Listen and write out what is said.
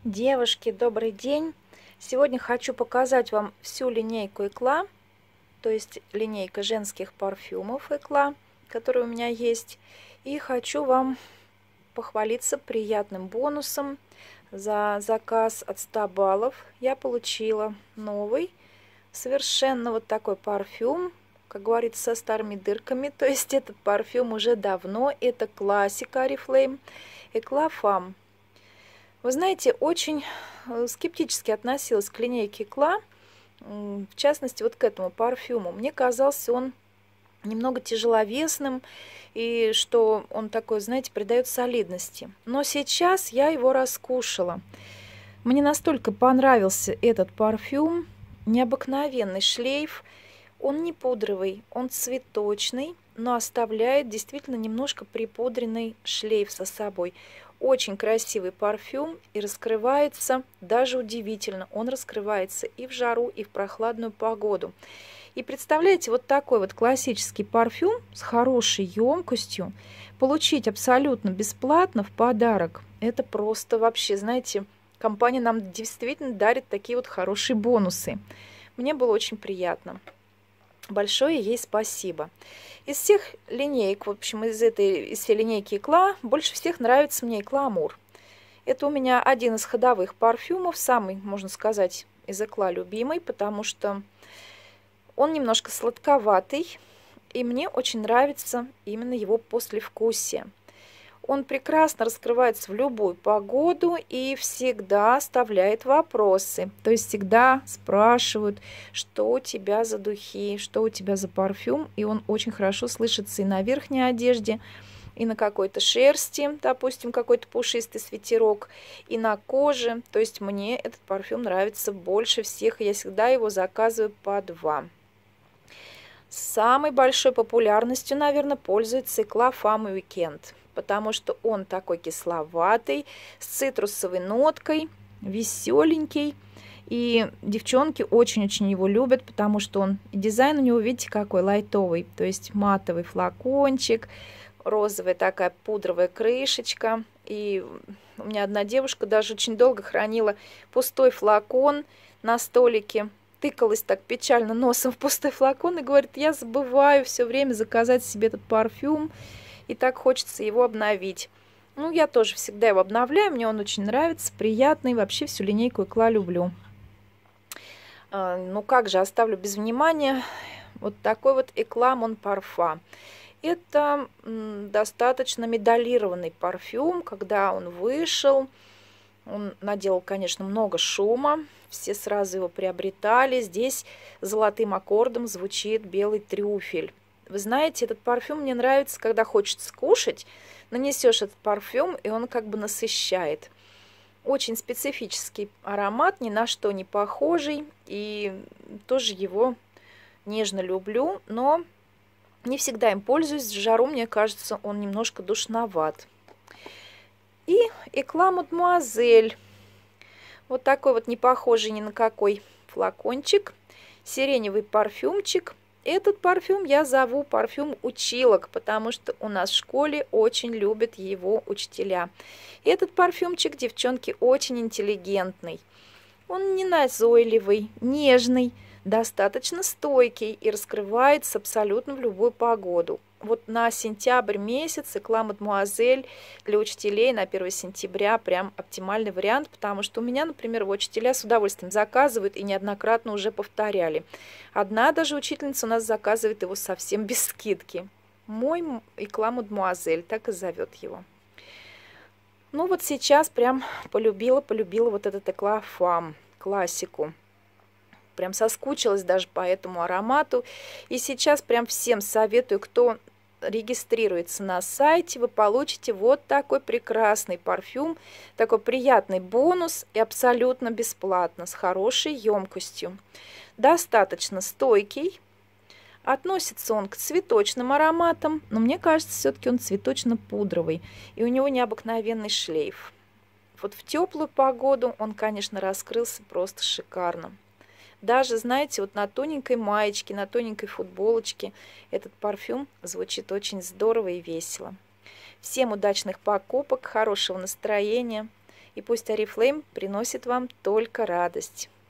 Девушки, добрый день! Сегодня хочу показать вам всю линейку Экла, то есть линейка женских парфюмов Экла, которые у меня есть. И хочу вам похвалиться приятным бонусом. За заказ от 100 баллов я получила новый, совершенно вот такой парфюм, как говорится, со старыми дырками. То есть этот парфюм уже давно, это классика Oriflame Экла Femme. Вы знаете, очень скептически относилась к линейке Экла, в частности, вот к этому парфюму. Мне казался он немного тяжеловесным, и что он такой, знаете, придает солидности. Но сейчас я его раскушала. Мне настолько понравился этот парфюм, необыкновенный шлейф. Он не пудровый, он цветочный, но оставляет действительно немножко припудренный шлейф за собой. Очень красивый парфюм и раскрывается даже удивительно. Он раскрывается и в жару, и в прохладную погоду. И представляете, вот такой вот классический парфюм с хорошей емкостью получить абсолютно бесплатно в подарок. Это просто вообще, знаете, компания нам действительно дарит такие вот хорошие бонусы. Мне было очень приятно. Большое ей спасибо. Из всех линеек, в общем, из всей линейки Экла, больше всех нравится мне Экла Амур. Это у меня один из ходовых парфюмов, самый, можно сказать, из Экла любимый, потому что он немножко сладковатый, и мне очень нравится именно его послевкусие. Он прекрасно раскрывается в любую погоду и всегда оставляет вопросы. То есть всегда спрашивают, что у тебя за духи, что у тебя за парфюм. И он очень хорошо слышится и на верхней одежде, и на какой-то шерсти, допустим, какой-то пушистый свитерок, и на коже. То есть мне этот парфюм нравится больше всех, и я всегда его заказываю по 2. Самой большой популярностью, наверное, пользуется Экла Femme Weekend, потому что он такой кисловатый, с цитрусовой ноткой, веселенький. И девчонки очень-очень его любят, потому что он, и дизайн у него, видите, какой лайтовый. То есть матовый флакончик, розовая такая пудровая крышечка. И у меня одна девушка даже очень долго хранила пустой флакон на столике. Тыкалась так печально носом в пустой флакон и говорит, я забываю все время заказать себе этот парфюм, и так хочется его обновить. Ну, я тоже всегда его обновляю, мне он очень нравится, приятный, вообще всю линейку Экла люблю. Ну, как же оставлю без внимания вот такой вот Экла Mon Parfum. Это достаточно медалированный парфюм, когда он вышел. Он наделал, конечно, много шума, все сразу его приобретали. Здесь золотым аккордом звучит белый трюфель. Вы знаете, этот парфюм мне нравится, когда хочется кушать. Нанесешь этот парфюм, и он как бы насыщает. Очень специфический аромат, ни на что не похожий. И тоже его нежно люблю, но не всегда им пользуюсь. В жару, мне кажется, он немножко душноват. И Экла Мадемуазель. Вот такой вот не похожий ни на какой флакончик. Сиреневый парфюмчик. Этот парфюм я зову парфюм училок, потому что у нас в школе очень любят его учителя. Этот парфюмчик, девчонки, очень интеллигентный. Он не назойливый, нежный, достаточно стойкий и раскрывается абсолютно в любую погоду. Вот на сентябрь месяц Экла Мадемуазель для учителей на 1 сентября прям оптимальный вариант, потому что у меня, например, учителя с удовольствием заказывают и неоднократно уже повторяли. Одна даже учительница у нас заказывает его совсем без скидки. Мой Экла Мадемуазель, так и зовет его. Ну вот сейчас прям полюбила вот этот Экла Femme, классику. Прям соскучилась даже по этому аромату. И сейчас прям всем советую, кто регистрируется на сайте, вы получите вот такой прекрасный парфюм, такой приятный бонус и абсолютно бесплатно, с хорошей емкостью. Достаточно стойкий. Относится он к цветочным ароматам, но мне кажется, все-таки он цветочно-пудровый. И у него необыкновенный шлейф. Вот в теплую погоду он, конечно, раскрылся просто шикарно. Даже, знаете, вот на тоненькой маечке, на тоненькой футболочке этот парфюм звучит очень здорово и весело. Всем удачных покупок, хорошего настроения И пусть Oriflame приносит вам только радость.